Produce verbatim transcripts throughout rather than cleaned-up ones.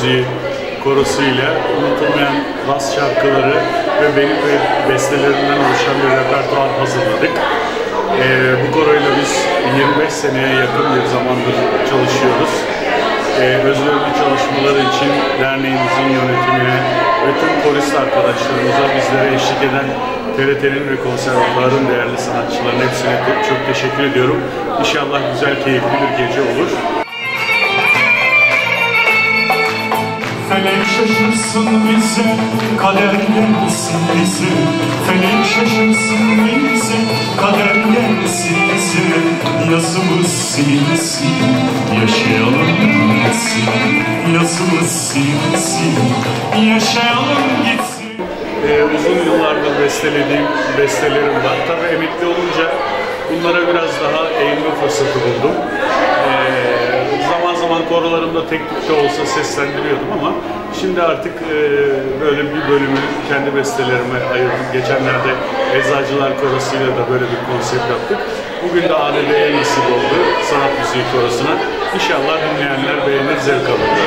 müziği korosuyla unutulmayan Ras şarkıları ve benim bestelerimden oluşan bir repertuar hazırladık. Ee, bu koroyla biz yirmi beş seneye yakın bir zamandır çalışıyoruz. Ee, özverili çalışmaları için derneğimizin yönetimine ve tüm korist arkadaşlarımıza, bizlere eşlik eden T R T'nin ve konservatuvarın değerli sanatçıların hepsine çok teşekkür ediyorum. İnşallah güzel, keyifli bir gece olur. Felek şaşırsın bize, kader gelsin bize. Felek şaşırsın bize, kader gelsin bize. Yazımız silinsin, yaşayalım gitsin. Yazımız silinsin, yaşayalım gitsin. Ee, uzun yıllardır bestelediğim bestelerim var. Tabii emekli olunca bunlara biraz daha eğilme fırsatı buldum. Ee, zaman zaman korolarımda tek tük de olsa seslendiriyordum ama şimdi artık e, böyle bir bölümü kendi bestelerime ayırdım. Geçenlerde Eczacılar Korosu'yla da böyle bir konsept yaptık. Bugün de A D D'ye nasip oldu, sanat müziği korosuna. İnşallah dinleyenler beğenir, zevk alırlar.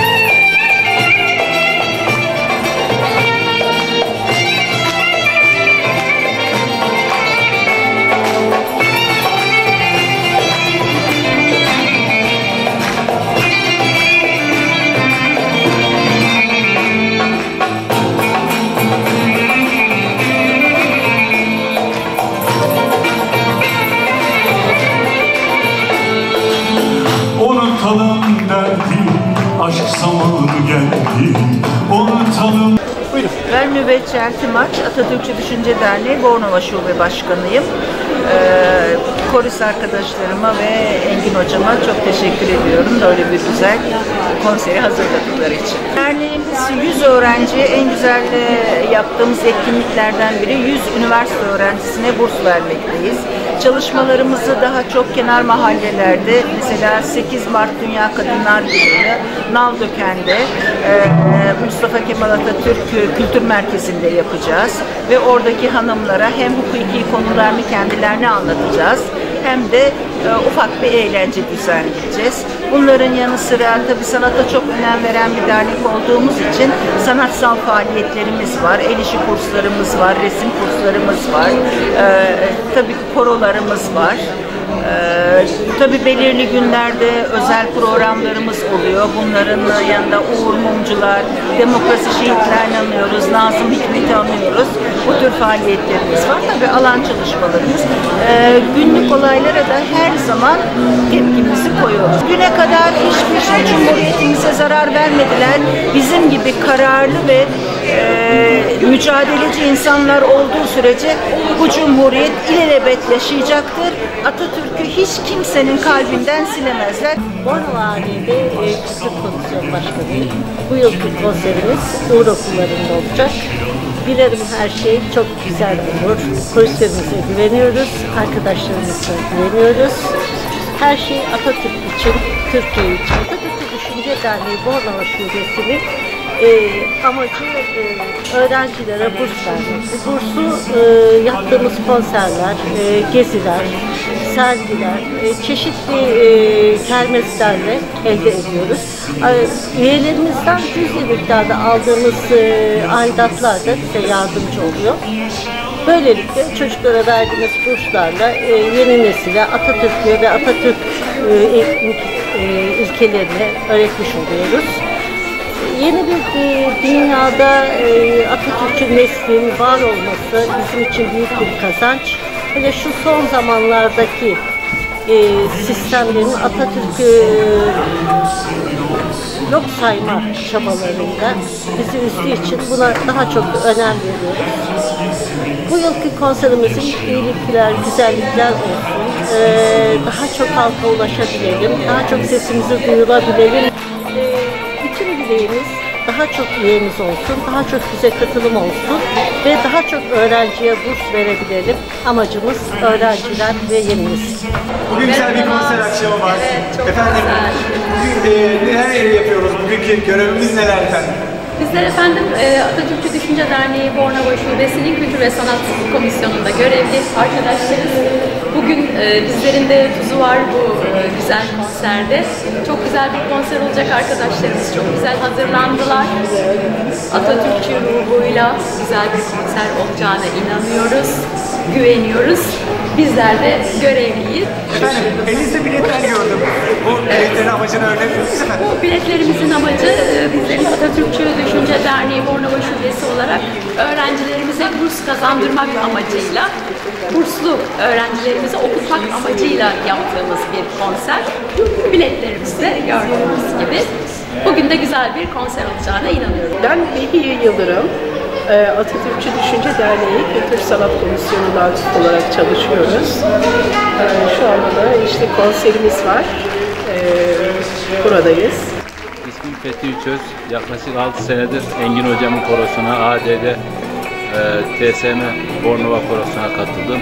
Unutalım derdi, aşk zamanı geldi. Unutalım. Buyurun. Ben Nöbetçi Eltim Aç, Atatürkçü Düşünce Derneği Bornova Şube Başkanıyım. Ee, korist arkadaşlarıma ve Engin Hocama çok teşekkür ediyorum böyle bir güzel konseri hazırladıkları için. Derneğimiz yüz öğrenciye en güzel yaptığımız etkinliklerden biri yüz üniversite öğrencisine burs vermekteyiz. Çalışmalarımızı daha çok kenar mahallelerde, mesela sekiz Mart Dünya Kadınlar Günü'nü Naldöken'de Mustafa Kemal Atatürk Kültür Merkezi'nde yapacağız ve oradaki hanımlara hem hukuki konularını kendilerine anlatacağız hem de e, ufak bir eğlence düzenleyeceğiz. Bunların yanı sıra tabii sanata çok önem veren bir dernek olduğumuz için sanatsal faaliyetlerimiz var, el işi kurslarımız var, resim kurslarımız var, e, tabii korolarımız var. Ee, tabii belirli günlerde özel programlarımız oluyor. Bunların yanında Uğur Mumcular, Demokrasi Şehitlerini anıyoruz, Nazım Hikmet'i anıyoruz. Bu tür faaliyetlerimiz var. Tabii alan çalışmalarımız. Ee, günlük olaylara da her zaman tepkimizi koyuyoruz. Güne kadar hiçbir şey Cumhuriyetimize zarar vermediler. Bizim gibi kararlı ve e, mücadeleci insanlar olduğu sürece bu Cumhuriyet ilelebet yaşayacaktır. Atatürk'ü hiç kimsenin kalbinden silemezler. Bornova A D D Kültür Komisyon Başkanıyım. Bu yılki konserimiz Uğur Okulları'nda olacak. Dilerim her şey çok güzel olur. Koristlerimize güveniyoruz, arkadaşlarımıza güveniyoruz. Her şey Atatürk için, Türkiye için. Atatürk'ü Düşünce Derneği Bornova Şubesi'nin e, amacı e, öğrencilere burs vermek. Bu bursu e, yaptığımız konserler, e, geziler, sergiler, e, çeşitli e, kermeslerle elde ediyoruz. E, üyelerimizden cüzi miktarda aldığımız e, aidatlar da bize yardımcı oluyor. Böylelikle çocuklara verdiğimiz burslarla e, yeni nesile Atatürk'ü ve Atatürk e, e, ilkelerini öğretmiş oluyoruz. Yeni bir e, dünyada e, Atatürk'ün neslinin var olması bizim için büyük bir kazanç. Hele şu son zamanlardaki e, sistemlerin Atatürk'ü e, yok sayma çabalarında bizi üzdüğü için buna daha çok önem veriyoruz. Bu yılki konserimizin iyilikler, güzellikler olsun, ee, daha çok halka ulaşabilelim, daha çok sesimizi duyurabilelim. Ee, bütün dileğimiz daha çok üyemiz olsun, daha çok bize katılım olsun ve daha çok öğrenciye burs verebilelim. Amacımız öğrenciler ve yeni nesil. Bugün güzel bir konser akşamı var. Evet, efendim, bugün e, neler yapıyoruz? Bugünkü görevimiz neler efendim? Bizler efendim Atatürkçü Düşünce Derneği Bornova Şubesi'nin Kültür ve Sanat Komisyonu'nda görevli arkadaşlarız. Bugün bizlerin de tuzu var bu güzel konserde. Çok güzel bir konser olacak arkadaşlarımız. Çok güzel hazırlandılar. Atatürkçü ruhuyla güzel bir konser olacağına inanıyoruz, güveniyoruz. Bizler de görevliyiz. Efendim, elinizde biletler gördüm. Bu biletlerin amacını öğrenebilir misiniz efendim? Bu biletlerimizin amacı e, bizlerin Atatürkçü Düşünce Derneği Bornova Şubesi olarak öğrencilerimize burs kazandırmak amacıyla, burslu öğrencilerimize okutmak amacıyla yaptığımız bir konser. Biletlerimizde gördüğünüz gibi bugün de güzel bir konser olacağına inanıyorum. Ben Behiye Yıldırım, Atatürkçü Düşünce Derneği Kültür Sanat Komisyonu'ndan olarak çalışıyoruz. Şu anda da işte konserimiz var, buradayız. İsmim Fethi Üçöz. Yaklaşık altı senedir Engin Hocam'ın korosuna, A D D, e, T S M Bornova korosuna katıldım.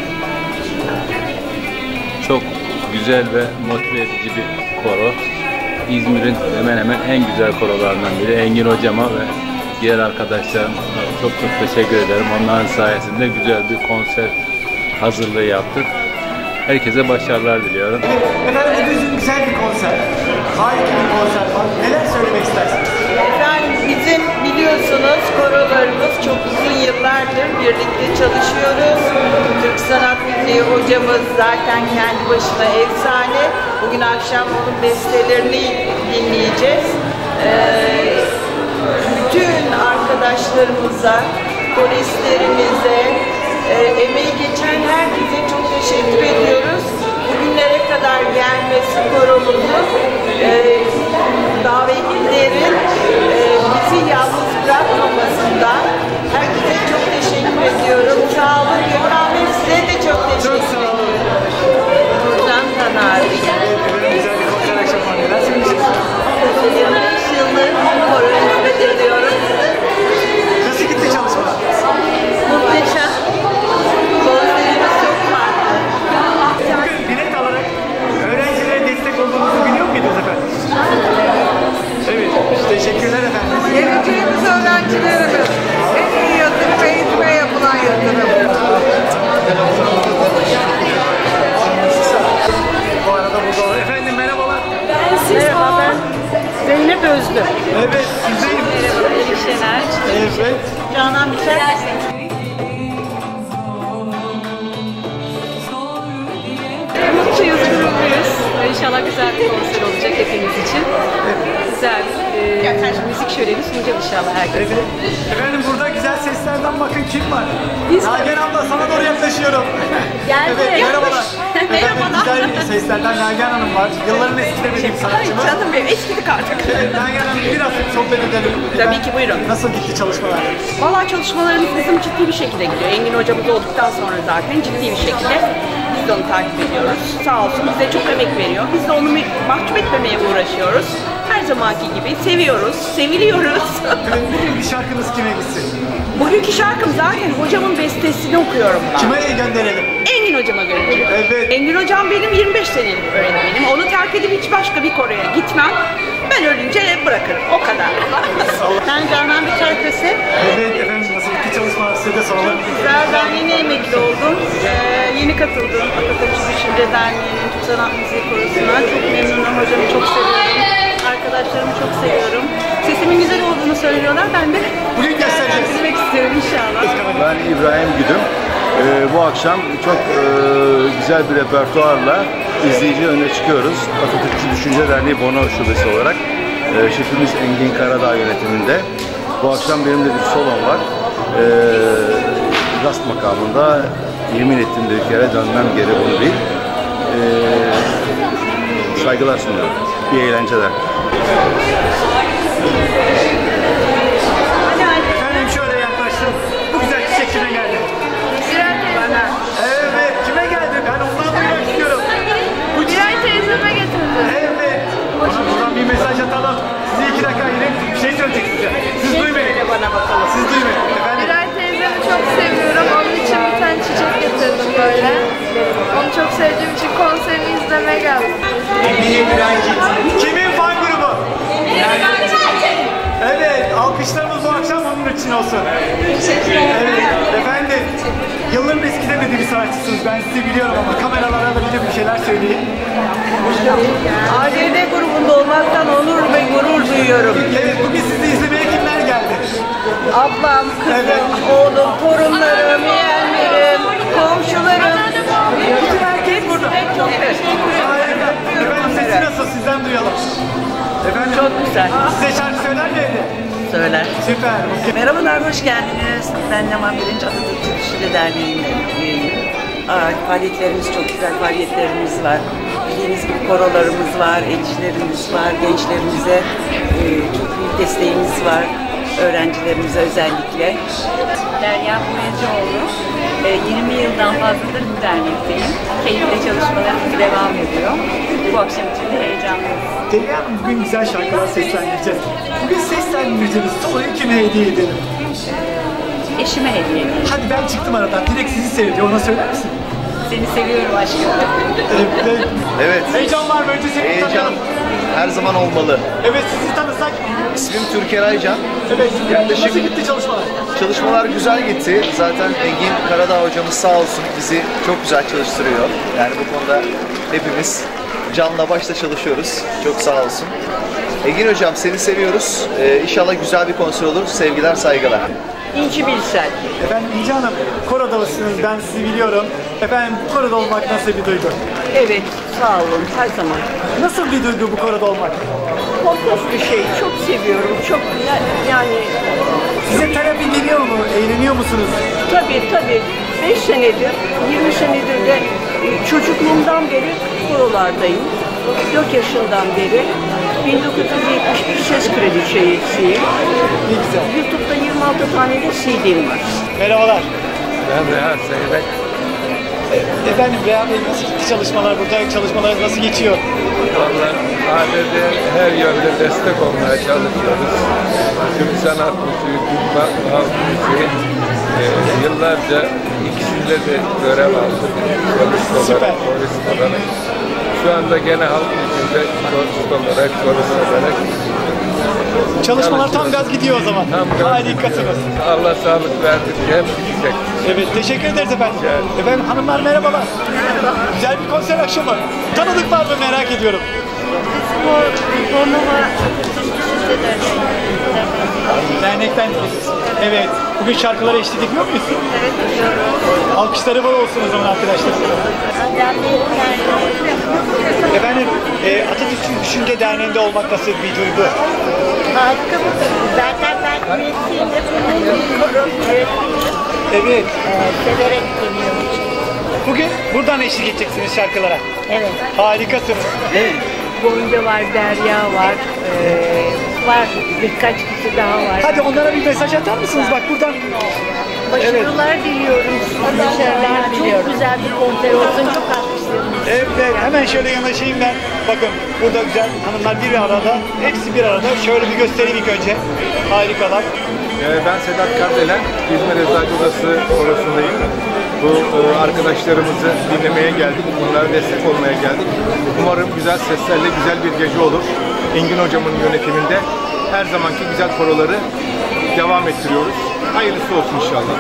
Çok güzel ve motive edici bir koro. İzmir'in hemen hemen en güzel korolarından biri. Engin Hocam'a ve diğer arkadaşlarıma çok çok teşekkür ederim. Onların sayesinde güzel bir konser hazırlığı yaptık. Herkese başarılar diliyorum. Efendim bugün güzel bir konser. Harika bir konser var. Neler söylemek istersiniz? Efendim bizim biliyorsunuz korolarımız çok uzun yıllardır birlikte çalışıyoruz. Türk Sanat Müziği hocamız zaten kendi başına efsane. Bugün akşam onun bestelerini dinleyeceğiz. Ee, bütün arkadaşlarımıza, koristlerimize, e, emeği geçen herkese çok teşekkür ediyoruz. Bugünlere kadar gelmesi koromuzun, e, davetlilerin e, bizi yalnız bırakmamasından herkese çok teşekkür ediyorum. Sağ olun Gökhan Bey, size de çok teşekkür ediyorum. Nurcan Tanar. Efendim güzel bir konser akşamı var. Neler söyleyeceksiniz? yirmi beş yıllık koro hizmet ediyorum. Nasıl gitti çalışmalar? Muhteşem. Konserimiz çok farklı. Bugün bilet alarak öğrencilere destek olduğunuzu biliyor muydunuz efendim? Evet, teşekkürler efendim. Geleceğimiz öğrencilerimiz en iyi yatırım eğitime yapılan yatırım. Bu arada burada olan efendim merhabalar. Merhaba, ben Zeynep Özlü. Evet, sizdeyim. Merhaba, Elif Şener. Evet. Canan Biçer. Mutluyuz, gururluyuz. İnşallah güzel bir konser olacak hepimiz için. Güzel bir e, müzik şöleni sunacağım inşallah herkese. Efendim burada güzel seslerden bakın kim var? Biz Nagihan abla sana doğru yaklaşıyorum. Geldi. Evet, merhabalar. Merhabalar. Efendim güzel seslerden Nagihan Hanım var. Yılların eskilemediğim sanatçımız. Canım benim eskidik artık. Evet, Nagihan Hanım biraz sohbet edelim. Tabii ki, buyurun. Nasıl gitti çalışmalar? Vallahi çalışmalarımız bizim ciddi bir şekilde gidiyor. Engin hocamız olduktan sonra zaten ciddi bir şekilde biz de onu takip ediyoruz. Sağ olsun bize çok emek veriyor. Biz de onu mahcup etmemeye uğraşıyoruz. Her zamanki gibi seviyoruz, seviliyoruz. Evet, bugünkü şarkınız kime gitsin? Bugünkü şarkım zaten hocamın bestesini okuyorum ben. Kime gönderelim? Engin hocama gönderiyorum. Evet. Engin hocam benim yirmi beş senelik öğretmenim. Onu terk edip hiç başka bir koroya gitmem. Ben ölünce bırakırım. O kadar. Ben Canan Biçer Köse. Evet efendim nasıl gitti çalışmalar size de soralım. Güzel, ben yeni emekli oldum. Ee, yeni katıldım Atatürkçü Düşünce Derneği'nin Türk Sanat Müziği Korosu'na. Çok memnunum, hocamı çok seviyorum. Arkadaşlarımı çok seviyorum. Sesimin güzel olduğunu söylüyorlar. Ben de Bugün göstereceğiz. bilmek istiyorum inşallah. Ben İbrahim Güdüm. Ee, bu akşam çok e, güzel bir repertuarla izleyici önüne çıkıyoruz. Atatürkçü Düşünce Derneği Bornova Şubesi olarak. E, şefimiz Engin Karadağ yönetiminde. Bu akşam benim de bir solom var. E, Rast makamında yemin ettim bir kere dönmem geri bunu değil. E, saygılar sunuyorum. İyi eğlenceler. Efendim şöyle yaklaştım. Bu güzel çiçek kime geldi? Bana. Evet kime geldi? Ben ondan duymak istiyorum. Bu Biray teyzeme getirdim. Evet. Bana buradan bir mesaj atalım. Size iki dakika ayırayım. Bir şey söyleyecek size. Siz duymayın. Bana bakalım. Siz duymayın. Efendim. Biray teyzemi çok seviyorum. Onun için bir tane çiçek getirdim böyle. Onu çok sevdiğim için konserini izlemeye geldim. Kimin fan grubu? Evet, alkışlarımız bu akşam onun için olsun. Evet, efendim, yılların eskilemediği bir sanatçısınız. Ben sizi biliyorum ama kameralara da bir de bir şeyler söyleyin. A D D grubunda olmaktan onur ve gurur duyuyorum. Evet, bugün sizi izlemeye kimler geldi? Ablam, kızım, Evet. oğlum, torunlarım, yeğenlerim, komşularım. Bütün herkes burada. Çok teşekkür Harika. Efendim sesi nasıl? Sizden duyalım. Efendim, Çok güzel. size şarkı söyler mi evde? Söyler. Süper. Merhabalar, hoş geldiniz. Ben Leman Birinci Atatürk Düşünce Derneği'nin üyeyim. Aa, faaliyetlerimiz çok güzel, faaliyetlerimiz var. Bildiğiniz gibi korolarımız var, elçilerimiz var, gençlerimize e, çok büyük desteğimiz var. Öğrencilerimize özellikle. Derya Boyacıoğlu. E, yirmi yıldan fazladır bu dernekteyim. Keyifle çalışmalarımız devam ediyor. Bu akşam için de heyecanlıyız. Derya Hanım, bugün güzel şarkılar seslendireceğiz. Bugün seslendireceğimiz soloyu kime hediye edelim? Eşime hediye edeyim. Hadi ben çıktım aradan. Direkt sizi seyrediyor. Ona söyler misin? Seni seviyorum aşkım. Evet. Evet. Heyecan var mı? Önce seni Heyecan tanıyalım. her zaman olmalı. Evet, sizi tanısak. İsmim Türker Aycan. Evet. Yaklaşık- Nasıl gitti çalışmalar? Çalışmalar güzel gitti. Zaten Engin Karadağ hocamız sağ olsun bizi çok güzel çalıştırıyor. Yani bu konuda hepimiz canla başla çalışıyoruz. Çok sağ olsun. Engin hocam seni seviyoruz. Ee, inşallah güzel bir konser olur. Sevgiler, saygılar. İnci Bilsel. Efendim İnci Hanım, korodasınız. Ben sizi biliyorum. Efendim bu koroda olmak nasıl bir duygu? Evet, sağ olun, her zaman. Nasıl bir duygu bu koroda olmak? Kompost bir şey, çok seviyorum, çok yani Size terapi geliyor mu? Eğleniyor musunuz? tabii tabii beş senedir, yirmi senedir de e, çocukluğumdan beri korolardayım. dört yaşından beri bin dokuz yüz yetmiş bir ses kraliçesiyim. Ne güzel. YouTube'da yirmi altı tane de C D'm var. Merhabalar. Ben Reha Seyrek. Efendim Reha Bey, nasıl gitti çalışmalar? Burada çalışmalarınız nasıl geçiyor? Vallahi ailede her yönde destek olmaya çalışıyoruz. Türk sanat müziği, Türk halk müziği. Ee, yıllarca ikisinde de görev aldım. Solist Süper. olarak, solist olarak. Şu anda gene halk müziğinde solist olarak, solist olarak. Çalışmalar tam gaz gidiyor o zaman. Tam gaz Harikasınız. Allah sağlık verdikçe hep gidecek. Evet, teşekkür ederiz efendim. Rica ederim. Efendim hanımlar merhabalar. Merhaba. Güzel bir konser akşamı. Tanıdık var mı merak ediyorum. Bornova Atatürk Düşünce Derneği. Dernekten Evet. Bugün şarkılara eşlik ediyor muyuz? Evet, ediyoruz. Alkışları bol olsun o zaman arkadaşlar. Efendim e, Atatürk Düşünce Derneği'nde olmak nasıl bir duygu? Harika bir duygu. Zaten ben üyesiydim. Koro üyesiyim. Evet. Ee, severek dinliyorum. Bugün buradan eşlik edeceksiniz şarkılara. Evet. Harikasınız. Gonca var, Derya var, ee, Var. Birkaç kişi daha var. Hadi onlara bir mesaj atar mısınız? Bak buradan. Başarılar diliyorum. Başarılar diliyorum. Çok güzel bir konser olsun. Çok alkışlıyorum. Evet, hemen şöyle yanaşayım ben. Bakın burada güzel hanımlar bir arada, hepsi bir arada. Şöyle bir göstereyim ilk önce. Harikalar. Ee, Ben Sedat Kardelen, İzmir Eczacı Odası Korosu'ndayım. Bu e, arkadaşlarımızı dinlemeye geldik, onlara destek olmaya geldik. Umarım güzel seslerle güzel bir gece olur. Engin Hocam'ın yönetiminde her zamanki güzel koroları devam ettiriyoruz. Hayırlısı olsun inşallah.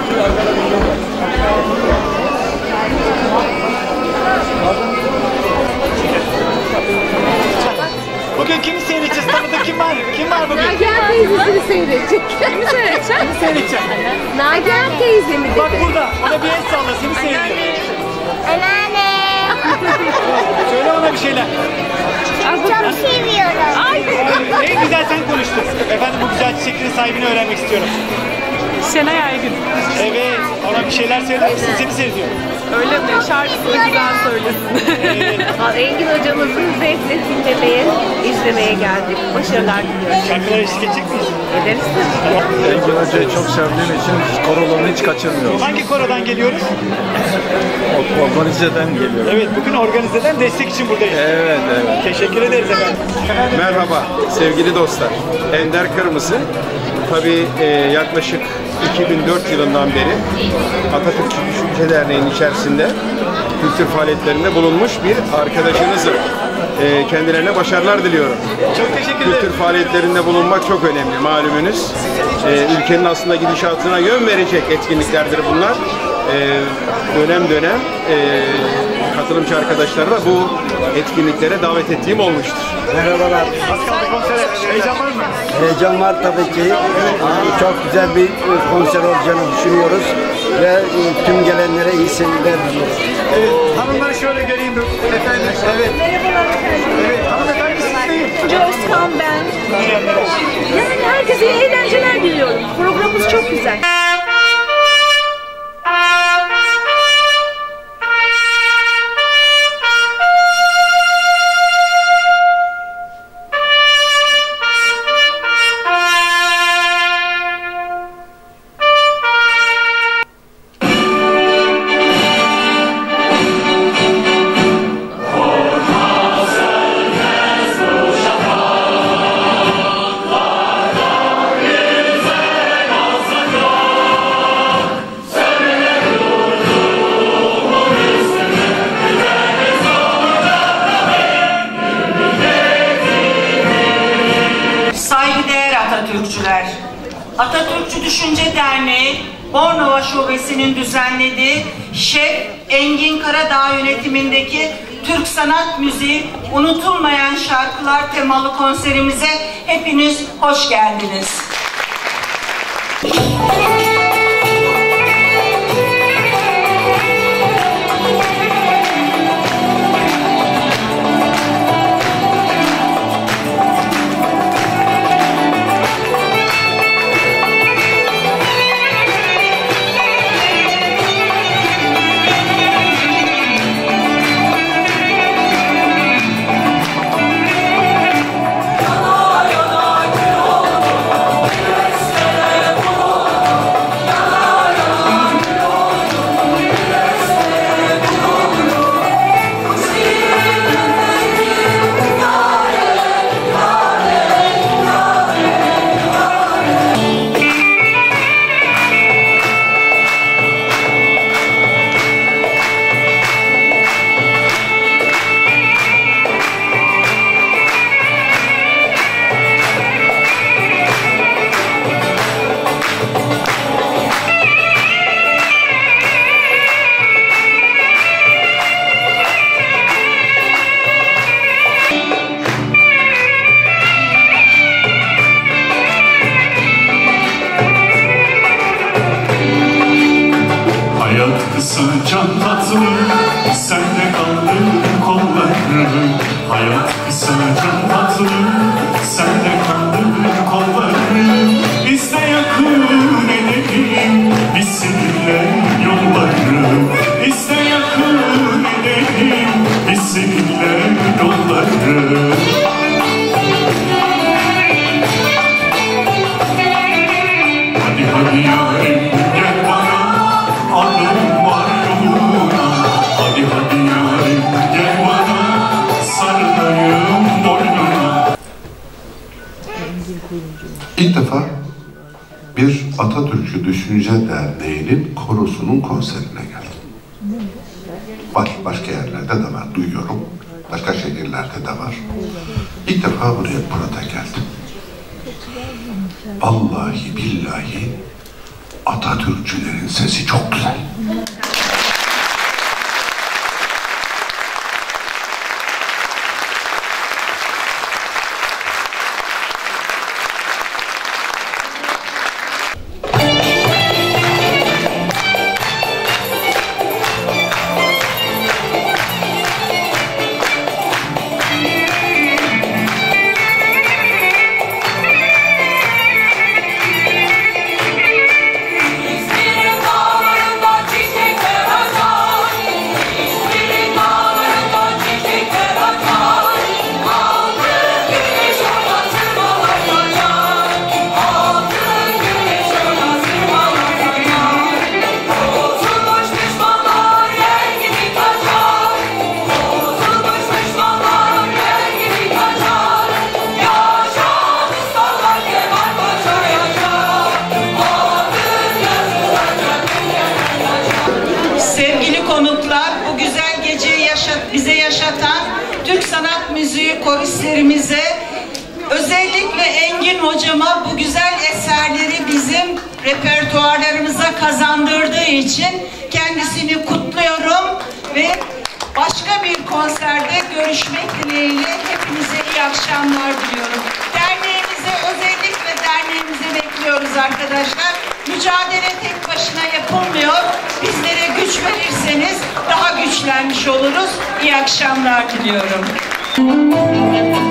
Bugün kimi seyredeceğiz? Tanıdık kim var? Kim var bugün? Nagihan teyzesini seyredecek. Kimi seyredeceğim? Kimi seyredeceğim? Nagihan teyze mi dedi? Bak burada, ona bir el salla, seni seyrediyor. Anneanne. Söyle ona bir şeyler. Çok seviyorum. Ay. En güzel sen konuştun. Efendim bu güzel çiçeklerin sahibini öğrenmek istiyorum. Şenay Aygün. Evet, ona bir şeyler söyler misin? Seni seyrediyor. Öyle mi? Şarkısını güzel söylesin. Evet. Engin hocamızın zevkle dinlemeye, izlemeye geldik. Başarılar diliyoruz. Şarkılara eşlik edecek miyiz? Ederiz tabii. Engin Hoca'yı çok sevdiğim için korolarını hiç kaçırmıyorum. Hangi korodan geliyoruz? Organizeden geliyorum. Evet, bugün organizeden destek için buradayız. Evet, evet. Teşekkür ederiz efendim. efendim. Merhaba sevgili dostlar. Ender Kırmızı. Tabii e, yaklaşık iki bin dört yılından beri Atatürk Düşünce Derneği'nin içerisinde kültür faaliyetlerinde bulunmuş bir arkadaşınızım. E, kendilerine başarılar diliyorum. Çok teşekkür ederim. Kültür faaliyetlerinde bulunmak çok önemli malumunuz. E, ülkenin aslında gidişatına yön verecek etkinliklerdir bunlar. E, dönem dönem e, katılımcı arkadaşlarıma bu etkinliklere davet ettiğim olmuştur. Merhabalar. Az kaldı konsere. Heyecan var mı? Heyecan var tabii ki. Çok güzel bir konser olacağını düşünüyoruz ve tüm gelenlere iyi seyirler diliyoruz. Evet, hanımları şöyle göreyim efendim. Evet. Merhabalar efendim. Evet, hanımefendi siz deyin. Özkan ben. Yani herkese iyi eğlenceler diliyorum. Programımız çok güzel. Saygıdeğer Atatürkçüler, Atatürkçü Düşünce Derneği Bornova Şubesi'nin düzenlediği Şef Engin Karadağ yönetimindeki Türk Sanat Müziği Unutulmayan Şarkılar temalı konserimize hepiniz hoş geldiniz. Can tatlı, sende kaldı kollarım. Hayat kısa, can tatlı, sende kaldı kollarım. Biz de yakın edelim, biz seninle yollarım. Biz de yakın edelim, biz seninle yollarım. Hadi hadi yarim gel bana, alım var yoluna. Hadi hadi yarim gel bana, sarılayım boynuna. İlk defa bir Atatürkçü Düşünce Derneği'nin korosunun konserine geldim. Baş, başka yerlerde de var, duyuyorum. Başka şehirlerde de var. İlk defa buraya burada geldim. Vallahi billahi Atatürkçülerin sesi çok güzel. Türk sanat müziği koristlerimize, özellikle Engin hocama bu güzel eserleri bizim repertuarlarımıza kazandırdığı için kendisini kutluyorum ve Başka bir konserde görüşmek dileğiyle hepinize iyi akşamlar diliyorum. Derneğimize, özellikle derneğimize bekliyoruz arkadaşlar. Mücadele tek başına yapılmıyor. Bizlere güç verirseniz daha güçlenmiş oluruz. İyi akşamlar diliyorum.